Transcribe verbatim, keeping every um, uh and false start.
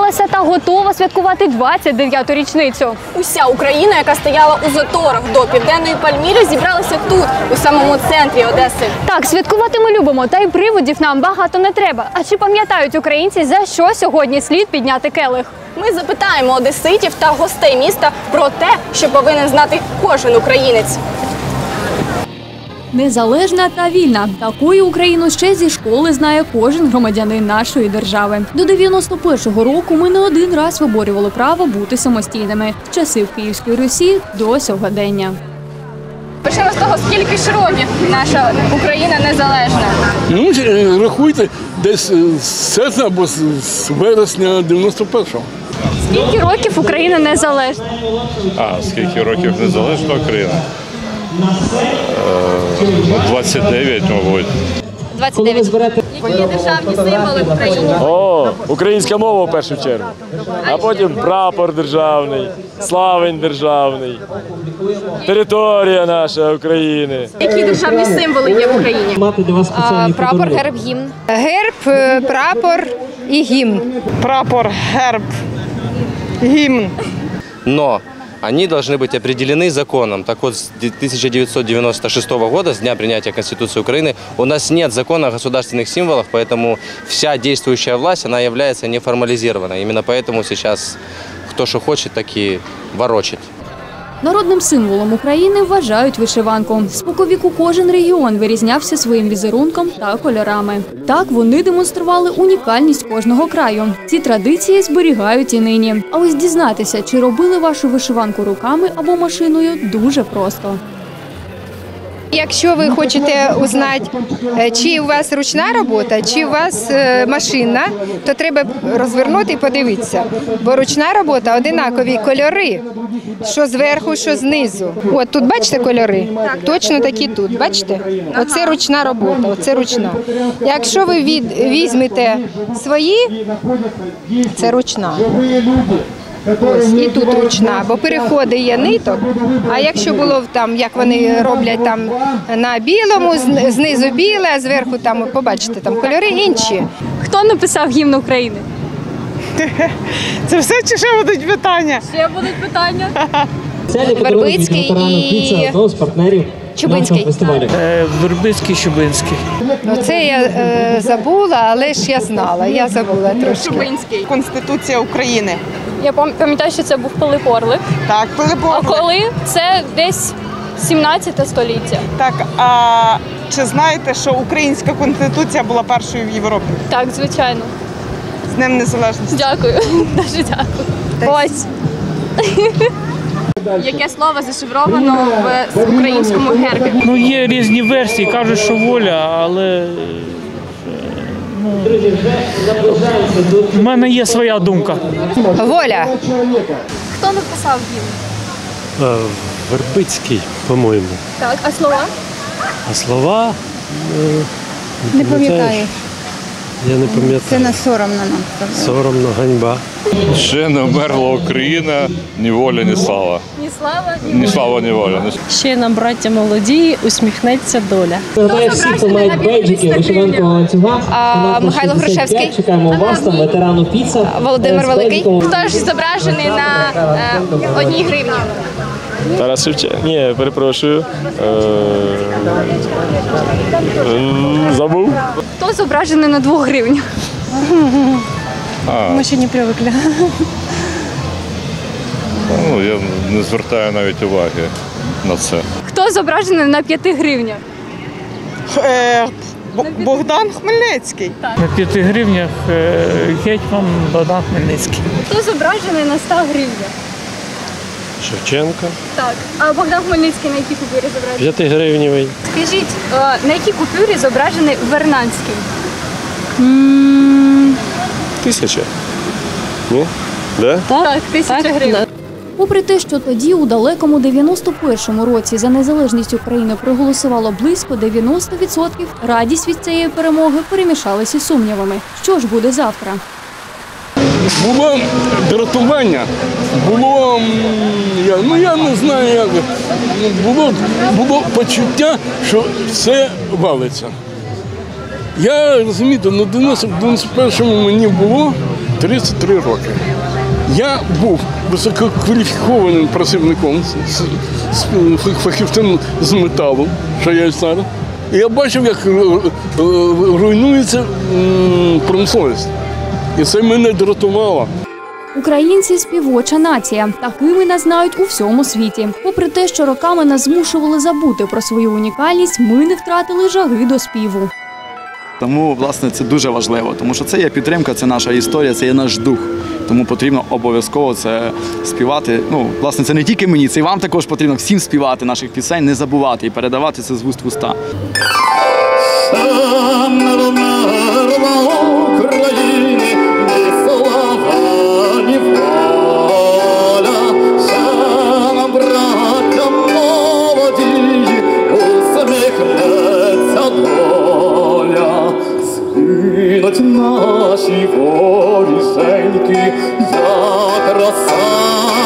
зібралася та готова святкувати двадцять дев'яту річницю. Уся Україна, яка стояла у заторах до Південної Пальміри, зібралася тут, у самому центрі Одеси. Так, святкувати ми любимо, та й приводів нам багато не треба. А чи пам'ятають українці, за що сьогодні слід підняти келих? Ми запитаємо одеситів та гостей міста про те, що повинен знати кожен українець. Незалежна та вільна. Такою Україну ще зі школи знає кожен громадянин нашої держави. До дев'яносто першого року ми не один раз виборювали право бути самостійними. З часів Київської Русі до сьогодення. Почнемо з того, скільки ж років наша Україна незалежна? Ну, рахуйте, десь з серпня або з вересня дев'яносто першого. Скільки років Україна незалежна? А, скільки років незалежна Україна? двадцять дев'ять, мабуть. двадцять дев'ять. Які є державні символи в Україні? О, українська мова в першу чергу. А потім прапор державний, славень державний, територія наша України. Які державні символи є в Україні? А, прапор, герб, гімн. Герб, прапор і гімн. Прапор, герб, гимн. Но они должны быть определены законом. Так вот, с тысяча девятьсот девяносто шестого года, с дня принятия Конституции Украины, у нас нет закона о государственных символах, поэтому вся действующая власть, она является неформализированной. Именно поэтому сейчас кто что хочет, так и ворочит. Народним символом України вважають вишиванку. Споковіку кожен регіон вирізнявся своїм візерунком та кольорами. Так вони демонстрували унікальність кожного краю. Ці традиції зберігають і нині. А ось дізнатися, чи робили вашу вишиванку руками або машиною, дуже просто. Якщо ви хочете узнати, чи у вас ручна робота, чи у вас машинна, то треба розвернути і подивитися. Бо ручна робота – одинакові кольори, що зверху, що знизу. От тут бачите кольори? Точно такі тут, бачите? Оце ручна робота, оце ручна. Якщо ви від, візьмете свої, це ручна. Ось, і тут ручна, бо переходи є ниток, а якщо було там, як вони роблять там на білому, знизу біле, а зверху там, побачите, там кольори інші. Хто написав гімн України? Це все чи ще будуть питання? Ще будуть питання. Вербицький і Чубинський. Вербицький, Чубинський. Оце я е, забула, але ж я знала, я забула трошки. Чубинський. Конституція України. Я пам'ятаю, що це був Пилип Орлик. Так, Пилип А Орлик. коли? Це десь сімнадцяте століття. Так, а чи знаєте, що українська конституція була першою в Європі? Так, звичайно. З Днем Незалежності. Дякую. Дуже дякую. Ось. Яке слово зашифровано в українському гербі? Ну, є різні версії, кажуть, що воля, але ну, в мене є своя думка. Воля. Хто написав гімн? Вербицький, по-моєму. Так, а слова? А слова? Не пам'ятаю. Я не пам'ятаю. Це не соромно нам. Соромно, ганьба. Ще не вмерла Україна, ні воля, ні слава. Ні слава, ні Ні слава, ні воля. Ще нам, браття молоді, усміхнеться доля. Хто всі, хто мають бейджики, вишиванкового ланцюга. Михайло Грушевський. Чекаємо вас, там ветерану піца. Володимир Великий. Хто ж зображений на е, одній гривні? Тарас Шевченко. Ні, перепрошую. Забув. Хто зображений на двох гривнях? Ми ще не привикли. Ну, я не звертаю навіть уваги на це. Хто зображений на п'яти гривнях? Е, Богдан Хмельницький. На п'яти гривнях гетьман Богдан Хмельницький. Хто зображений на ста гривнях? Шевченко. Так. А Богдан Хмельницький на якій купюрі зображений? П'ятигривневий. Скажіть, на якій купюрі зображений Вернадський? Тисяча. Ні? Да? Так, тисяча гривень. Попри те, що тоді, у далекому дев'яносто першому році за незалежність України проголосувало близько дев'яносто відсотків, радість від цієї перемоги перемішалася із сумнівами. Що ж буде завтра? Було дратування, було, я, ну я не знаю як, було, було почуття, що все валиться. Я, розумієте, на дев'яносто першому мені було, тридцять три роки. Я був висококваліфікованим працівником, з- з- фахівцем з металу, що я і зараз. І я бачив, як е, е, руйнується м, промисловість. І це мене дратувало. Українці – співоча нація. Такими нас знають у всьому світі. Попри те, що роками нас змушували забути про свою унікальність, ми не втратили жаги до співу. Тому, власне, це дуже важливо, тому що це є підтримка, це наша історія, це є наш дух. Тому потрібно обов'язково це співати. Ну, власне, це не тільки мені, це і вам також потрібно всім співати наших пісень, не забувати і передавати це з вуст в уста. Наші воріженьки, як роса